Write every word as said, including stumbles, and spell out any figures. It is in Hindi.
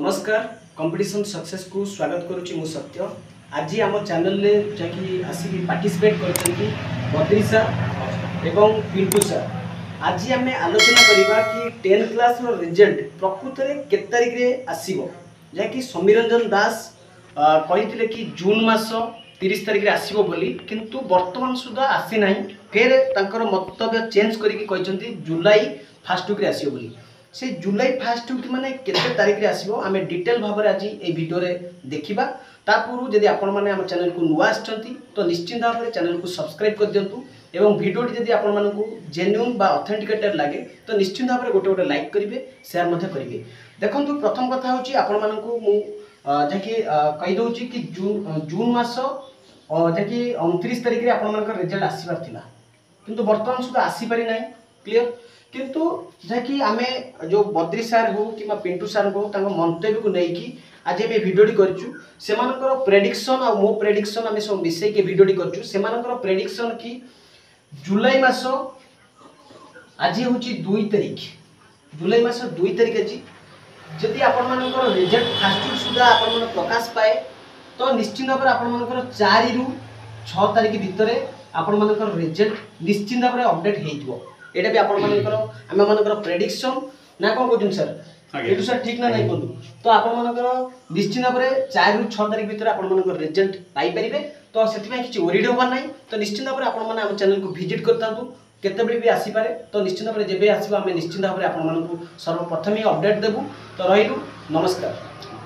नमस्कार कंपटीशन सक्सेस को स्वागत करुच्ची मु सत्य। आज आम चैनल रे जाकि आसिक पार्टिसिपेट करछंती बद्री सर एवं पिंटू सर। आज आम आलोचना करबा कि टेन क्लास रो रिजल्ट प्रकृत रे के तारिख रे आसीबो, जाकि समीरंजन दास कहिथिले कि जून मास तीस तारिख रे आसीबो बोली, किंतु वर्तमान सुधा आसी नाही। फिर तांकर मंतव्य चेंज करिकि कहिसंती जुलाई फर्स्ट वीक रे आसीबो बोली। से जुलाई फर्स्ट वीक माने केते तारिख रे आसीबो आमे डिटेल भाव रे आज ए वीडियो रे देखिबा। ता पूर्व जदि आपण माने हम चैनल को नुआ आछंती तो निश्चित भाव रे चैनल को सब्सक्राइब कर दियंतु एवं वीडियो जदि आपण मानकु जेन्युइन बा ऑथेंटिकेटेड लागे तो निश्चित भाव रे गोटे गोटे लाइक करिवे, शेयर मध्ये करिवे। देखंतु प्रथम कथा होची आपण मानकु मु जाकि कहि दोची कि जून जून मास जाकि उनतीस तारिख रे आपण मानकर रिजल्ट आसीबार थिला, किंतु वर्तमान सुधा आसी पारि नाही। क्लियर। किंतु जैकि आमे जो बद्री सर हो कि पिंटू सर हो तांको मंतव्य को लेकिन आज आम भिडियोटी करूँ से प्रेडिक्शन आ मो प्रेडिक्शन आम सब मिसई के भिडियोटी करूँ से प्रेडिक्शन कि जुलाई मास आज हूँ दुई तारिख जुलाई मास दुई तारिख आज जदि आपण रिजल्ट फास्ट सुधा आपण प्रकाश पाए तो निश्चित भाव में आपण चार रु छः तारिख भितर आपण रिजल्ट निश्चित भाव में अपडेट हो। एटा भी आपण मानकर आम मानकर प्रेडिक्शन ना कौन कहते सर ये सर ठीक ना नहीं कहूँ तो आपण मानकर निश्चित भाव में चार रु छः तारिख भितर आपण मानकर रिजल्ट पाई परिबे। तो से किसी ओरिड होबार ना तो निश्चित भाव में आपण माने आम चैनल को विजिट करता केतबे भी आसी पारे तो निश्चित भाव में जेबे आसीबा आम निश्चित भाव में आपण मानकु सर्वप्रथम ही अपडेट देबू। तो रहिलु नमस्कार।